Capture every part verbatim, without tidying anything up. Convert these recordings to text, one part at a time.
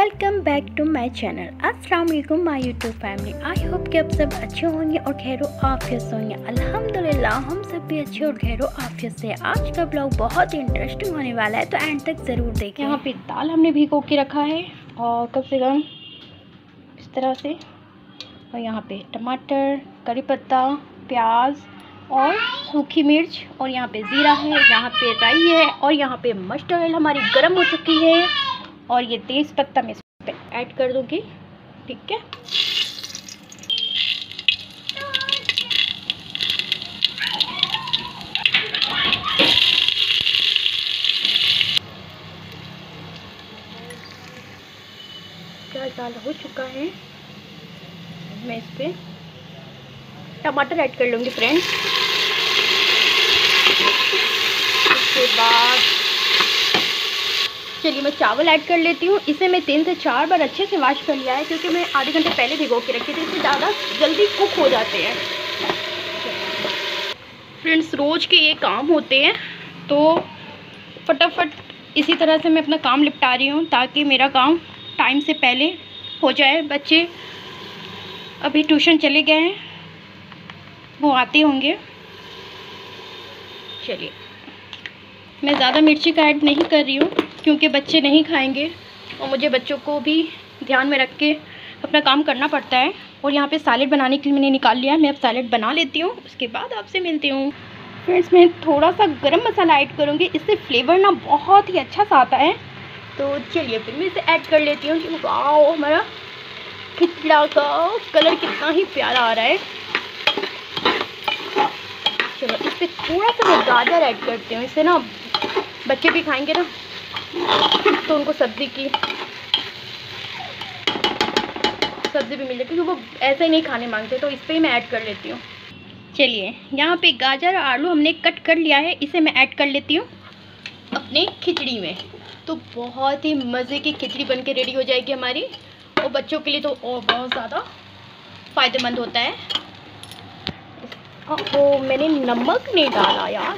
Welcome back to my channel. अस्सलाम वालेकुम my YouTube family. I hope कि आप सब अच्छे होंगे और खैरो आफियत से होंगे। अल्हम्दुलिल्लाह हम सब भी अच्छे और खैरो आफियत से। आज का ब्लॉग बहुत ही इंटरेस्टिंग होने वाला है, तो एंड तक ज़रूर देखें। यहाँ पे दाल हमने भिगो के रखा है और कम से कम इस तरह से, और यहाँ पे टमाटर, करी पत्ता, प्याज और सूखी मिर्च, और यहाँ पे ज़ीरा है, यहाँ पे राई है, और यहाँ पे मस्टर्ड ऑयल हमारी गर्म हो चुकी है, और ये तेज़ पत्ता मैं इस पे ऐड कर दूँगी। ठीक है, प्याज दाल हो चुका है, मैं इस पे टमाटर ऐड कर लूँगी फ्रेंड्स। उसके बाद चलिए मैं चावल ऐड कर लेती हूँ। इसे मैं तीन से चार बार अच्छे से वॉश कर लिया है, क्योंकि मैं आधे घंटे पहले भिगो के रखी थी, इससे ज़्यादा जल्दी कुक हो जाते हैं। फ्रेंड्स रोज़ के ये काम होते हैं, तो फटाफट इसी तरह से मैं अपना काम निपटा रही हूँ, ताकि मेरा काम टाइम से पहले हो जाए। बच्चे अभी ट्यूशन चले गए हैं, वो आते होंगे। चलिए मैं ज़्यादा मिर्ची का ऐड नहीं कर रही हूँ, क्योंकि बच्चे नहीं खाएंगे और मुझे बच्चों को भी ध्यान में रख के अपना काम करना पड़ता है। और यहाँ पे सैलेड बनाने के लिए मैंने निकाल लिया है, मैं अब सैलेड बना लेती हूँ, उसके बाद आपसे मिलती हूँ। फ्रेंड्स मैं थोड़ा सा गरम मसाला ऐड करूँगी, इससे फ्लेवर ना बहुत ही अच्छा सा आता है। तो चलिए फिर मैं इसे ऐड कर लेती हूँ। कि वाओ, हमारा खिचड़ा का कलर कितना ही प्यारा आ रहा है। चलो इस पर थोड़ा सा मैं गाजर ऐड करती हूँ, इससे ना बच्चे भी खाएंगे ना, तो उनको सब्ज़ी की सब्ज़ी भी मिल जाती है, क्योंकि वो ऐसे ही नहीं खाने मांगते, तो इस पर ही मैं ऐड कर लेती हूँ। चलिए यहाँ पे गाजर और आलू हमने कट कर लिया है, इसे मैं ऐड कर लेती हूँ अपने खिचड़ी में। तो बहुत ही मज़े की खिचड़ी बन के रेडी हो जाएगी हमारी, और बच्चों के लिए तो और बहुत ज़्यादा फ़ायदेमंद होता है। ओ मैंने नमक नहीं डाला यार।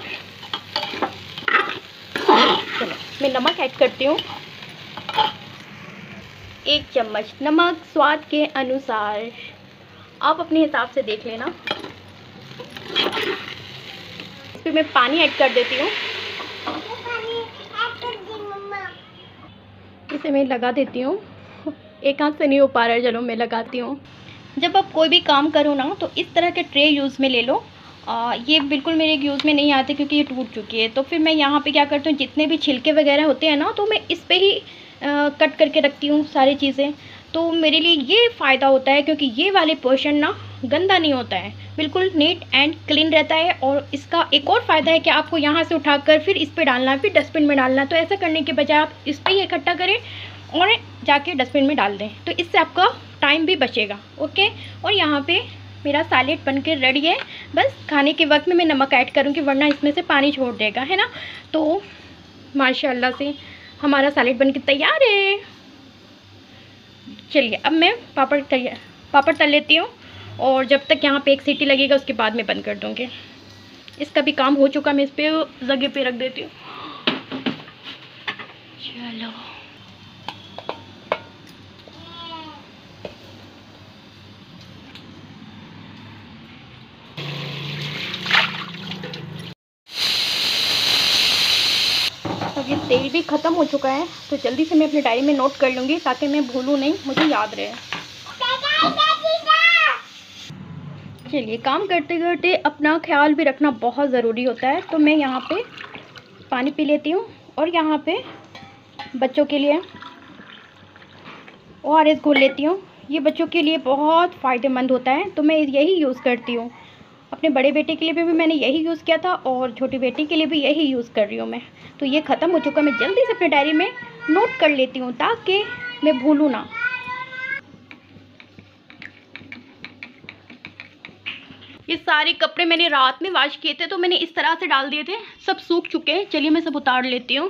चलो मैं नमक ऐड करती हूँ, एक चम्मच नमक स्वाद के अनुसार, आप अपने हिसाब से देख लेना। इस पर मैं पानी ऐड कर देती हूँ, इसे मैं लगा देती हूँ। एक हाथ से नहीं हो पा रहा है, चलो मैं लगाती हूँ। जब आप कोई भी काम करो ना, तो इस तरह के ट्रे यूज़ में ले लो। आ, ये बिल्कुल मेरे यूज़ में नहीं आते, क्योंकि ये टूट चुकी है। तो फिर मैं यहाँ पे क्या करती हूँ, जितने भी छिलके वगैरह होते हैं ना, तो मैं इस पे ही आ, कट करके रखती हूँ सारी चीज़ें। तो मेरे लिए ये फ़ायदा होता है, क्योंकि ये वाले पोर्शन ना गंदा नहीं होता है, बिल्कुल नीट एंड क्लीन रहता है। और इसका एक और फ़ायदा है कि आपको यहाँ से उठाकर फिर इस पर डालना है, फिर डस्टबिन में डालना है। तो ऐसा करने के बजाय आप इस पर ही इकट्ठा करें और जाके डस्टबिन में डाल दें, तो इससे आपका टाइम भी बचेगा। ओके, और यहाँ पे मेरा सैलेड बन के रेडी है। बस खाने के वक्त में मैं नमक ऐड करूँगी, वरना इसमें से पानी छोड़ देगा, है ना। तो माशाल्लाह से हमारा सैलेड बन के तैयार है। चलिए अब मैं पापड़ तैयार पापड़ तल लेती हूँ, और जब तक यहाँ पे एक सीटी लगेगा उसके बाद मैं बंद कर दूँगी। इसका भी काम हो चुका, मैं इस पर जगह पे रख देती हूँ। चलो अब ये तेल भी ख़त्म हो चुका है, तो जल्दी से मैं अपनी डायरी में नोट कर लूँगी, ताकि मैं भूलूँ नहीं, मुझे याद रहे। चलिए काम करते करते अपना ख्याल भी रखना बहुत ज़रूरी होता है। तो मैं यहाँ पे पानी पी लेती हूँ, और यहाँ पे बच्चों के लिए ओ आर एस घोल लेती हूँ। ये बच्चों के लिए बहुत फ़ायदेमंद होता है, तो मैं यही यूज़ करती हूँ। अपने बड़े बेटे के लिए भी, भी मैंने यही यूज़ किया था, और छोटी बेटी के लिए भी यही यूज़ कर रही हूँ मैं। तो ये ख़त्म हो चुका, मैं जल्दी से अपने डायरी में नोट कर लेती हूँ, ताकि मैं भूलूँ ना। ये सारे कपड़े मैंने रात में वॉश किए थे, तो मैंने इस तरह से डाल दिए थे, सब सूख चुके हैं। चलिए मैं सब उतार लेती हूँ।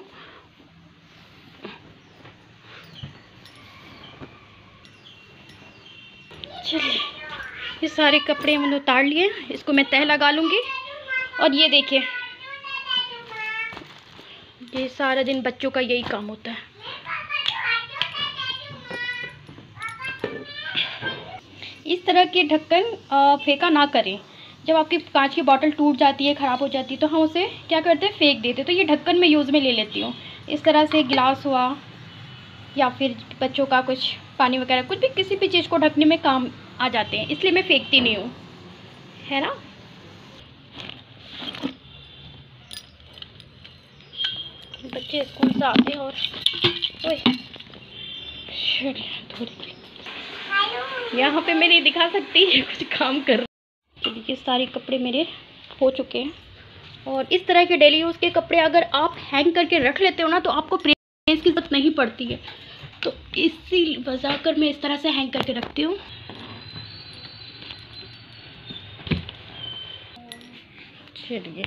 चलिए ये सारे कपड़े मैंने उतार लिए, इसको मैं तह लगा लूँगी। और ये देखिए, ये सारा दिन बच्चों का यही काम होता है। इस तरह के ढक्कन फेंका ना करें। जब आपकी कांच की बोतल टूट जाती है, ख़राब हो जाती है, तो हम उसे क्या करते हैं, फेंक देते हैं। तो ये ढक्कन मैं यूज़ में ले लेती हूँ। इस तरह से गिलास हुआ या फिर बच्चों का कुछ पानी वगैरह, कुछ भी किसी भी चीज़ को ढकने में काम आ जाते हैं, इसलिए मैं फेंकती नहीं हूँ, है ना। बच्चे स्कूल से आते हैं और ओए यहाँ पे मैं नहीं दिखा सकती, कुछ काम कर। चलिए सारे कपड़े मेरे हो चुके हैं। और इस तरह के डेली यूज़ के कपड़े अगर आप हैंग करके रख लेते हो ना, तो आपको प्रेस की जरूरत नहीं पड़ती है। तो इसी वजह कर मैं इस तरह से हैंग करके रखती हूँ। चलिए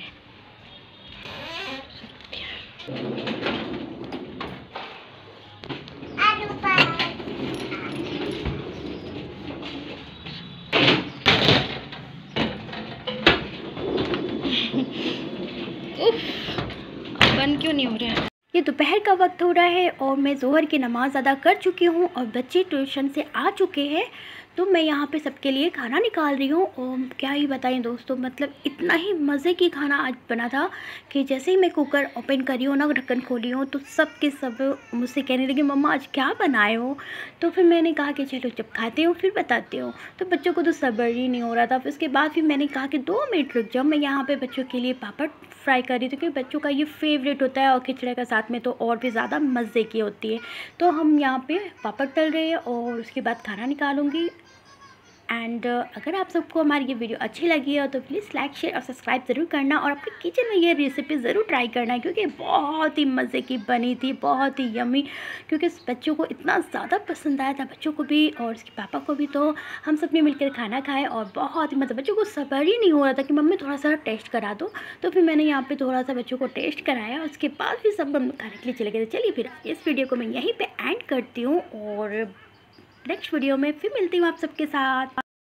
बंद क्यों नहीं हो रहा है। ये दोपहर का वक्त हो रहा है और मैं ज़ोहर की नमाज़ अदा कर चुकी हूँ और बच्चे ट्यूशन से आ चुके हैं। तो मैं यहाँ पे सबके लिए खाना निकाल रही हूँ। और क्या ही बताएं दोस्तों, मतलब इतना ही मज़े की खाना आज बना था कि जैसे ही मैं कुकर ओपन करी हूँ ना, ढक्कन खोली हूँ, तो सब के सब मुझसे कहने लगे मम्मा आज क्या बनाए हो। तो फिर मैंने कहा कि चलो जब खाते हो फिर बताते हो। तो बच्चों को तो सब्र ही नहीं हो रहा था। फिर उसके बाद फिर मैंने कहा कि दो मिनट रुक जाओ, मैं यहाँ पर बच्चों के लिए पापड़ फ्राई कर रही थी, क्योंकि बच्चों का ये फेवरेट होता है और खिचड़े का साथ में तो और भी ज़्यादा मज़े की होती है। तो हम यहाँ पे पापड़ तल रहे हैं और उसके बाद खाना निकालूंगी। एंड uh, अगर आप सबको हमारी ये वीडियो अच्छी लगी हो तो प्लीज़ लाइक शेयर और सब्सक्राइब ज़रूर करना और अपने किचन में ये रेसिपी ज़रूर ट्राई करना, क्योंकि बहुत ही मज़े की बनी थी, बहुत ही यमी। क्योंकि बच्चों को इतना ज़्यादा पसंद आया था, बच्चों को भी और उसके पापा को भी। तो हम सब ने मिलकर खाना खाए और बहुत ही मतलब बच्चों को सब्र ही नहीं हो रहा था कि मम्मी थोड़ा सा टेस्ट करा दो। तो फिर मैंने यहाँ पर थोड़ा सा बच्चों को टेस्ट कराया। उसके बाद फिर सब हम खाने के लिए चले गए। चलिए फिर इस वीडियो को मैं यहीं पर एंड करती हूँ और नेक्स्ट वीडियो में फिर मिलती हूँ आप सबके साथ।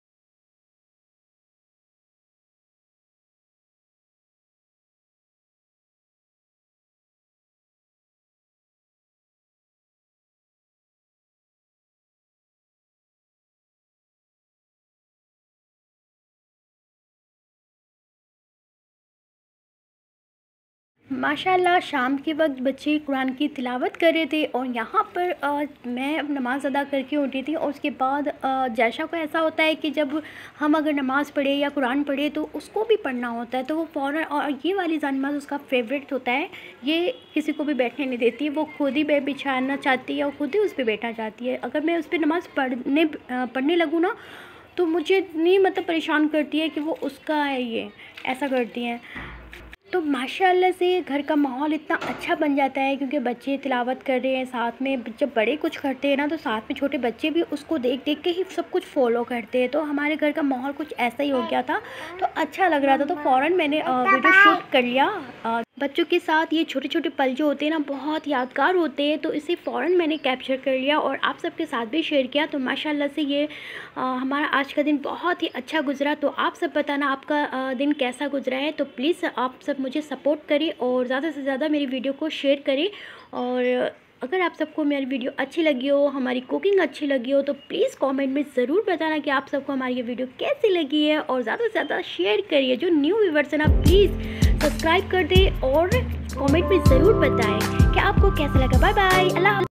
माशाल्लाह शाम के वक्त बच्चे कुरान की तिलावत कर रहे थे और यहाँ पर आ, मैं अब नमाज़ अदा करके उठी थी। और उसके बाद जैशा को ऐसा होता है कि जब हम अगर नमाज़ पढ़े या कुरान पढ़े तो उसको भी पढ़ना होता है, तो वो फ़ौरन, और ये वाली नमाज़ उसका फेवरेट होता है, ये किसी को भी बैठने नहीं देती है। वो खुद ही बेड बिछाना चाहती है और खुद ही उस पर बैठना चाहती है। अगर मैं उस पर नमाज़ पढ़ने पढ़ने लगूँ ना, तो मुझे इतनी मतलब परेशान करती है कि वो उसका है, ये ऐसा करती हैं। तो माशाल्लाह से घर का माहौल इतना अच्छा बन जाता है, क्योंकि बच्चे तिलावत कर रहे हैं, साथ में जब बड़े कुछ करते हैं ना, तो साथ में छोटे बच्चे भी उसको देख देख के ही सब कुछ फॉलो करते हैं। तो हमारे घर का माहौल कुछ ऐसा ही हो गया था, तो अच्छा लग रहा था। तो फ़ौरन मैंने वीडियो शूट कर लिया। बच्चों के साथ ये छोटे छोटे पल जो होते हैं ना, बहुत यादगार होते हैं, तो इसे फ़ौरन मैंने कैप्चर कर लिया और आप सबके साथ भी शेयर किया। तो माशाल्लाह से ये आ, हमारा आज का दिन बहुत ही अच्छा गुजरा। तो आप सब बताना आपका आ, दिन कैसा गुजरा है। तो प्लीज़ आप सब मुझे सपोर्ट करें और ज़्यादा से ज़्यादा मेरी वीडियो को शेयर करें। और अगर आप सबको मेरी वीडियो अच्छी लगी हो, हमारी कुकिंग अच्छी लगी हो, तो प्लीज़ कमेंट में ज़रूर बताना कि आप सबको हमारी ये वीडियो कैसी लगी है। और ज़्यादा से ज़्यादा शेयर करिए। जो न्यू व्यूअर्स हैं ना, प्लीज़ सब्सक्राइब कर दें और कमेंट में ज़रूर बताएं कि आपको कैसा लगा। बाय बाय, अल्लाह।